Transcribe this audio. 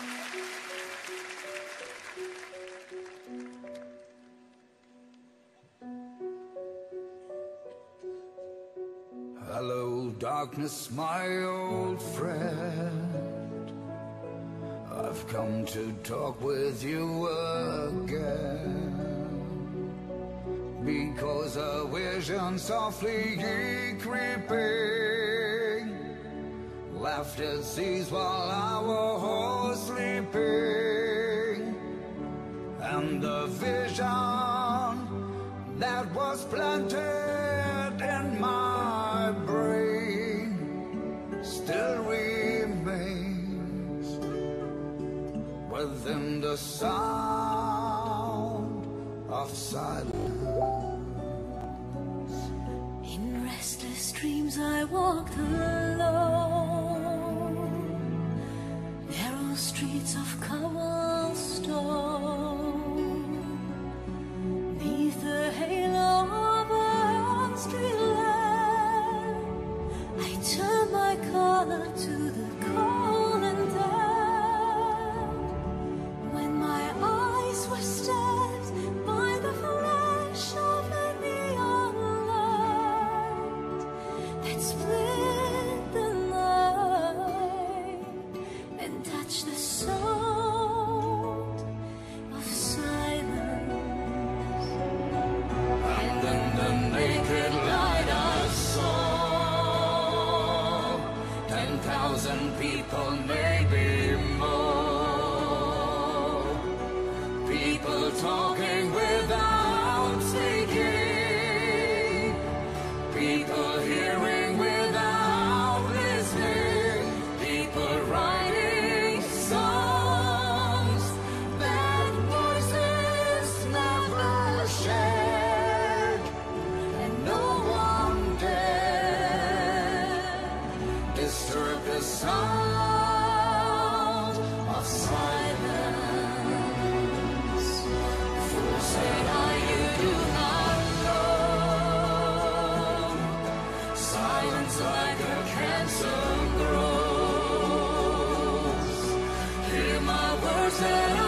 Hello, darkness, my old friend. I've come to talk with you again, because a vision softly creeping left its seeds while I was sleeping, and the vision that was planted in my brain still remains within the sound of silence. In restless dreams I walked alone, narrow streets of cobblestone, neath the halo of a street lamp, I turned my collar to the cold and damp. When my eyes were stabbed by the flash of a neon light that split the night and touched the sound of silence. And in the naked light I saw 10,000 people, maybe more. People talking without speaking, people hearing without listening, people writing songs that voices never shared, and no one dared disturb the sound of silence. Fools said, you do not know. Silence like a cancer grows. Hear my words that